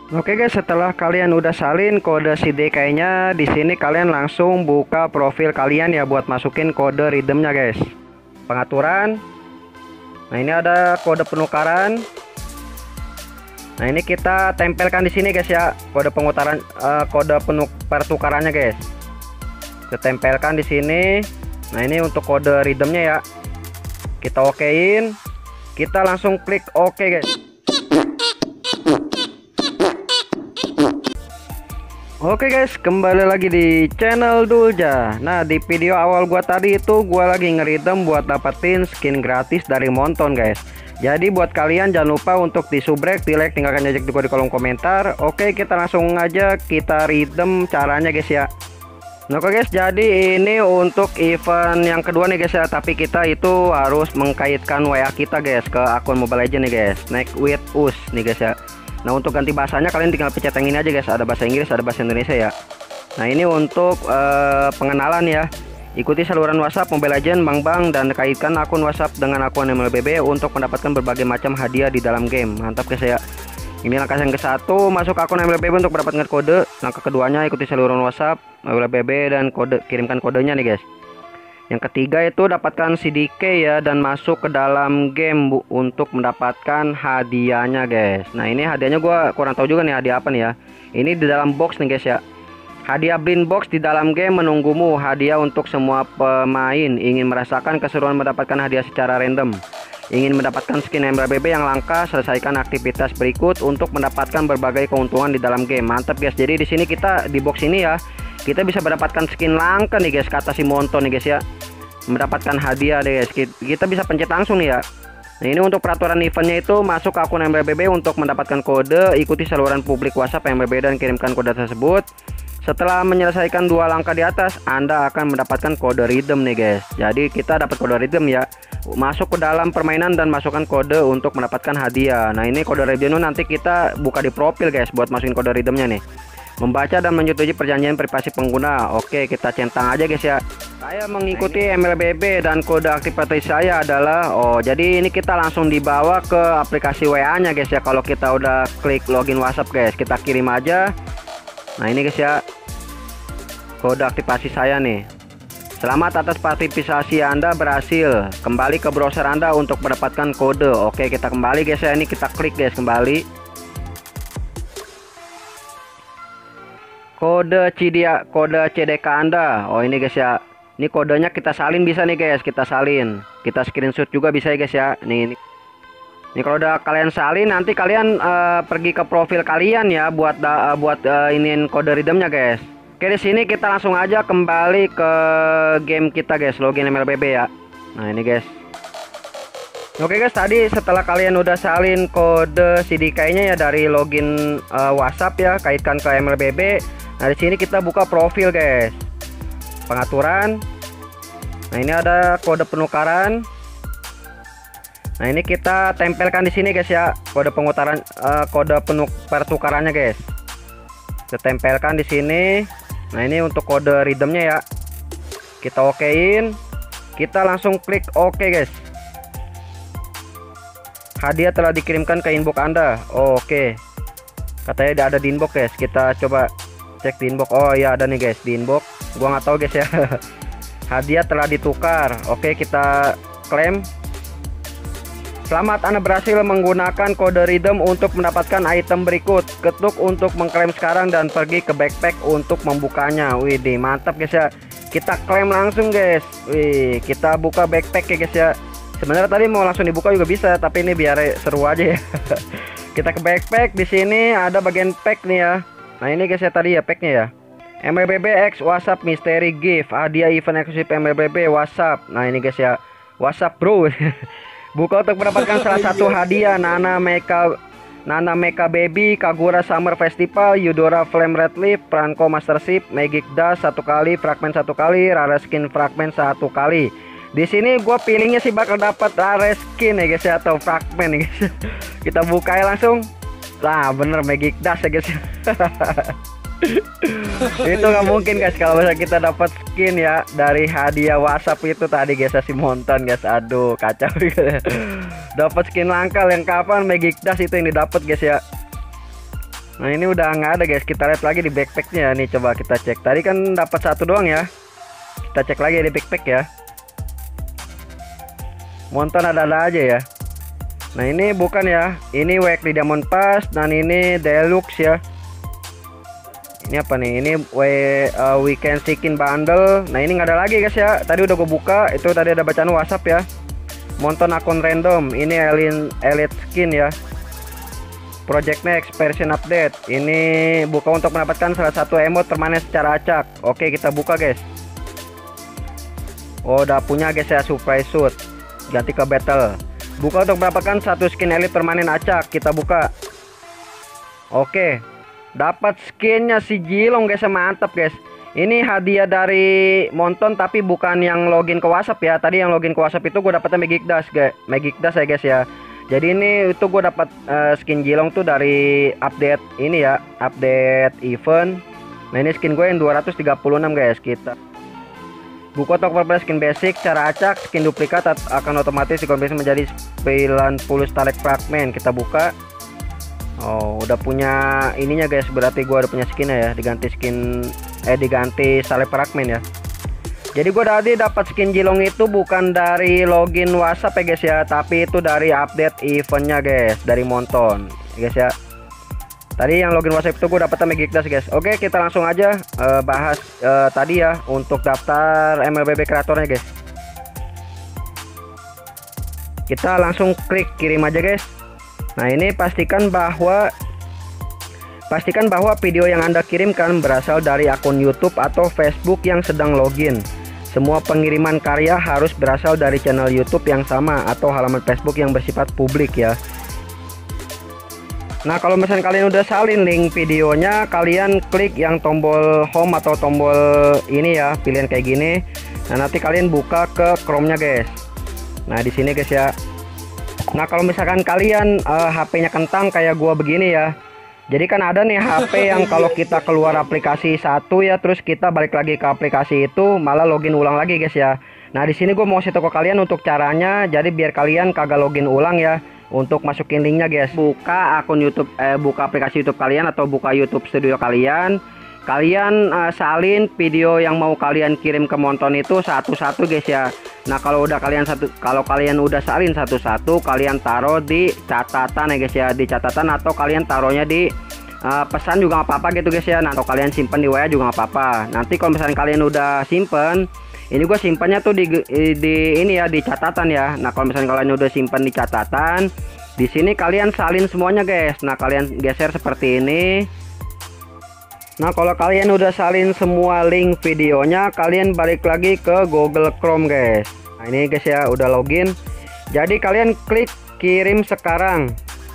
Oke guys, setelah kalian udah salin kode CDK-nya, di sini kalian langsung buka profil kalian ya buat masukin kode redeemnya guys. Pengaturan. Nah, ini ada kode penukaran. Nah, ini kita tempelkan di sini guys ya, kode pengutaran kode pertukarannya guys. Kita tempelkan di sini. Nah, ini untuk kode redeemnya ya. Kita okein. Kita langsung klik oke guys. Oke guys, kembali lagi di channel Dulja. Nah, di video awal gua tadi itu gua lagi ngeridem buat dapetin skin gratis dari Monton guys. Jadi buat kalian jangan lupa untuk di subrek, di like, tinggalkan jejak di kolom komentar. Oke, kita langsung aja kita redeem caranya guys ya. Nah, oke guys, jadi ini untuk event yang kedua nih guys ya. Tapi kita itu harus mengkaitkan WA kita guys ke akun Mobile Legends nih guys. Next with us nih guys ya. Nah, untuk ganti bahasanya kalian tinggal pencet yang ini aja guys. Ada bahasa Inggris, ada bahasa Indonesia ya. Nah, ini untuk pengenalan ya. Ikuti saluran WhatsApp Mobile Legends Bang, dan kaitkan akun WhatsApp dengan akun MLBB untuk mendapatkan berbagai macam hadiah di dalam game. Mantap guys ya. Ini langkah yang ke-1, masuk akun MLBB untuk mendapatkan kode. Langkah keduanya, ikuti saluran WhatsApp MLBB dan kirimkan kodenya nih guys. Yang ketiga itu dapatkan CDK ya, dan masuk ke dalam game untuk mendapatkan hadiahnya guys. Nah, ini hadiahnya gua kurang tahu juga nih hadiah apa nih ya. Ini di dalam box nih guys ya. Hadiah blind box di dalam game menunggumu. Hadiah untuk semua pemain. Ingin merasakan keseruan mendapatkan hadiah secara random. Ingin mendapatkan skin MLBB yang langka, selesaikan aktivitas berikut untuk mendapatkan berbagai keuntungan di dalam game. Mantap guys. Jadi di sini kita di box ini ya, kita bisa mendapatkan skin langka nih guys, kata si Monton nih guys ya. Mendapatkan hadiah deh guys. Kita bisa pencet langsung nih ya. Nah, ini untuk peraturan eventnya itu masuk ke akun MLBB untuk mendapatkan kode, ikuti saluran publik WhatsApp MLBB dan kirimkan kode tersebut. Setelah menyelesaikan 2 langkah di atas, Anda akan mendapatkan kode redeem nih guys. Jadi kita dapat kode redeem ya. Masuk ke dalam permainan dan masukkan kode untuk mendapatkan hadiah. Nah, ini kode redeem nanti kita buka di profil guys buat masukin kode redeemnya nih. Membaca dan menyetujui perjanjian privasi pengguna. Oke, kita centang aja guys ya. Saya mengikuti MLBB dan kode aktifasi saya adalah jadi ini kita langsung dibawa ke aplikasi WA-nya guys ya. Kalau kita udah klik login WhatsApp guys, kita kirim aja. Nah, ini guys ya, kode aktifasi saya nih. Selamat atas partisipasi Anda berhasil. Kembali ke browser Anda untuk mendapatkan kode. Oke, kita kembali guys ya. Ini kita klik guys kembali. Kode CDK Anda. Oh, ini guys ya. Ini kodenya kita salin bisa nih guys, kita salin. Kita screenshot juga bisa ya guys ya. Nih. Ini kalau udah kalian salin, nanti kalian pergi ke profil kalian ya buat iniin kode redeemnya guys. Oke, di sini kita langsung aja kembali ke game kita guys, login MLBB ya. Nah, ini guys. Oke guys, tadi setelah kalian udah salin kode CDK-nya ya dari login WhatsApp ya, kaitkan ke MLBB. Nah, di sini kita buka profil guys. Pengaturan. Nah, ini ada kode penukaran. Nah, ini kita tempelkan di sini guys ya, kode pengutaran kode pertukarannya guys. Kita tempelkan di sini. Nah, ini untuk kode redeemnya ya. Kita okein. Kita langsung klik oke guys. Hadiah telah dikirimkan ke inbox Anda. Oke. Katanya ada di inbox guys. Kita coba cek di inbox. Oh ya, ada nih guys di inbox. Gua nggak tahu guys ya. Hadiah telah ditukar. Oke, kita klaim. Selamat, Anda berhasil menggunakan kode redeem untuk mendapatkan item berikut. Ketuk untuk mengklaim sekarang dan pergi ke backpack untuk membukanya. Widih, mantap guys ya. Kita klaim langsung guys. Wih, kita buka backpack ya guys ya. Sebenarnya tadi mau langsung dibuka juga bisa, tapi ini biar seru aja ya. Kita ke backpack. Di sini ada bagian pack nih ya. Nah, ini guys ya tadi ya packnya ya. MLBB X WhatsApp Mystery Gift, hadiah event eksklusif MLBB WhatsApp. Nah, ini guys ya, WhatsApp bro. Buka untuk mendapatkan salah satu hadiah: Nana Mecha Baby, Kagura Summer Festival, Eudora Flame Red Leaf, Franco Mastership, Magic Dust 1 kali, Fragment 1 kali, Rare Skin Fragment 1 kali. Di sini gue pilihnya sih bakal dapat rare skin ya guys ya, atau fragment ya guys. Kita buka ya langsung. Lah, bener Magic Dust ya guys. Itu nggak mungkin guys kalau misalnya kita dapat skin ya dari hadiah WhatsApp itu tadi guys, si Monton guys. Aduh, kacau gitu. Dapat skin langka yang kapan Magic Dust itu yang didapat guys ya. Nah ini udah nggak ada guys, kita lihat lagi di backpacknya nih, coba kita cek. Tadi kan dapat satu doang ya, kita cek lagi di backpack ya. Monton ada-ada aja ya. Nah ini bukan ya, ini weekly diamond pass dan ini deluxe ya. Ini apa nih, ini weekend skin bundle. Nah ini nggak ada lagi guys ya, tadi udah gue buka, itu tadi ada bacaan WhatsApp ya. Monton akun random, ini elite skin ya. Project Next version update, ini buka untuk mendapatkan salah satu emote permanen secara acak. Oke kita buka guys. Oh udah punya guys ya, surprise suit, ganti ke battle. Buka untuk mendapatkan satu skin elite permanen acak, kita buka. Oke, dapat skinnya si Jilong guys, mantap guys. Ini hadiah dari Monton tapi bukan yang login ke WhatsApp ya. Tadi yang login ke WhatsApp itu gue dapetnya Magic Dash guys, Magic Dash ya guys ya. Jadi ini itu gue dapat skin Jilong tuh dari update ini ya, update event. Nah ini skin gue yang 236 guys. Kita buka untuk berbeda skin basic cara acak, skin duplikat akan otomatis dikonversi menjadi 90 starlight fragment. Kita buka. Oh udah punya ininya guys, berarti gue udah punya skinnya ya, diganti skin diganti starlight fragment ya. Jadi gue tadi dapat skin Jilong itu bukan dari login WhatsApp ya guys ya, tapi itu dari update eventnya guys, dari Monton guys ya. Tadi yang login WhatsApp itu gue dapetnya Magic Dash guys. Oke kita langsung aja bahas tadi ya untuk daftar MLBB kreatornya guys. Kita langsung klik kirim aja guys. Nah ini pastikan bahwa video yang Anda kirimkan berasal dari akun YouTube atau Facebook yang sedang login. Semua pengiriman karya harus berasal dari channel YouTube yang sama atau halaman Facebook yang bersifat publik ya. Nah kalau misalnya kalian udah salin link videonya, kalian klik yang tombol home atau tombol ini ya, pilihan kayak gini. Nah nanti kalian buka ke Chrome-nya guys. Nah di sini guys ya. Nah kalau misalkan kalian HP-nya kentang kayak gua begini ya. Jadi kan ada nih HP yang kalau kita keluar aplikasi satu ya, terus kita balik lagi ke aplikasi itu malah login ulang lagi guys ya. Nah di sini gue mau kasih tau ke kalian untuk caranya, jadi biar kalian kagak login ulang ya. Untuk masukin linknya guys, buka akun YouTube, buka aplikasi YouTube kalian atau buka YouTube Studio kalian. Kalian salin video yang mau kalian kirim ke Monton itu satu-satu guys ya. Nah kalau kalian udah salin satu-satu, kalian taruh di catatan ya guys ya, di catatan atau kalian taruhnya di pesan juga nggak apa-apa gitu guys ya. Nah, atau kalian simpen di WA juga nggak apa-apa. Nanti kalau misalnya kalian udah simpen, ini gue simpannya tuh di ini ya, di catatan ya. Nah kalau misalnya kalian udah simpen di catatan, di sini kalian salin semuanya guys. Nah kalian geser seperti ini. Nah kalau kalian udah salin semua link videonya, kalian balik lagi ke Google Chrome guys. Nah ini guys ya, udah login. Jadi kalian klik kirim sekarang.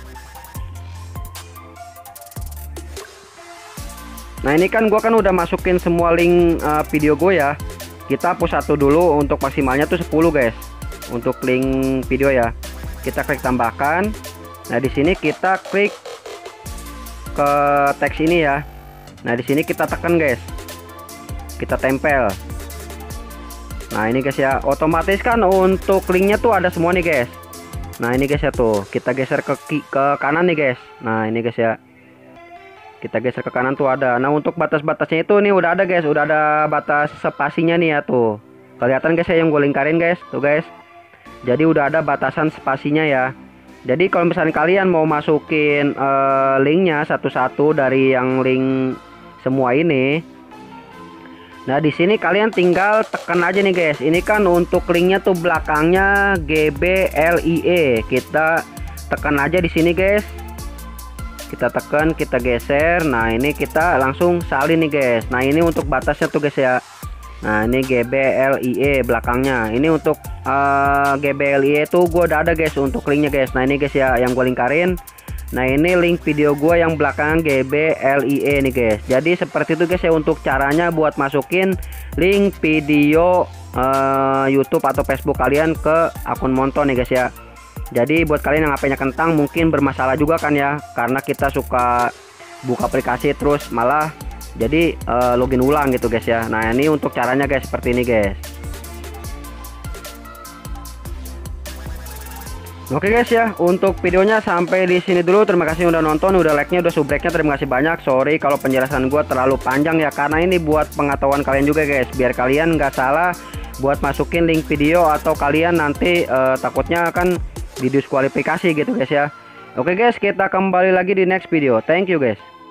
Nah ini kan gua kan udah masukin semua link video gue ya. Kita hapus satu dulu, untuk maksimalnya tuh 10 guys. Untuk link video ya. Kita klik tambahkan. Nah di sini kita klik ke teks ini ya. Nah di sini kita tekan guys, kita tempel. Nah ini guys ya, otomatis kan untuk linknya tuh ada semua nih guys. Nah ini guys ya tuh, kita geser ke kanan nih guys. Nah ini guys ya, kita geser ke kanan tuh ada. Nah untuk batas-batasnya itu nih udah ada guys, udah ada batas spasinya nih ya tuh. Kelihatan guys ya yang gue lingkarin guys, tuh guys. Jadi udah ada batasan spasinya ya. Jadi kalau misalnya kalian mau masukin linknya satu-satu dari yang link semua ini, nah di sini kalian tinggal tekan aja nih guys. Ini kan untuk linknya tuh belakangnya GBLIE, kita tekan aja di sini guys. Kita tekan, kita geser. Nah ini kita langsung salin nih guys. Nah ini untuk batasnya tuh guys ya. Nah ini GBLIE belakangnya. Ini untuk GBLIE tuh gue udah ada guys untuk linknya guys. Nah ini guys ya yang gue lingkarin. Nah ini link video gue yang belakangan GBLIE nih guys. Jadi seperti itu guys ya untuk caranya buat masukin link video YouTube atau Facebook kalian ke akun Monton nih guys ya. Jadi buat kalian yang HP-nya kentang mungkin bermasalah juga kan ya, karena kita suka buka aplikasi terus malah jadi login ulang gitu guys ya. Nah ini untuk caranya guys, seperti ini guys. Oke guys ya, untuk videonya sampai di sini dulu. Terima kasih udah nonton, udah like-nya, udah subscribe-nya. Terima kasih banyak. Sorry kalau penjelasan gua terlalu panjang ya, karena ini buat pengetahuan kalian juga guys, biar kalian nggak salah buat masukin link video atau kalian nanti takutnya akan didiskualifikasi gitu guys ya. Oke guys, kita kembali lagi di next video. Thank you guys.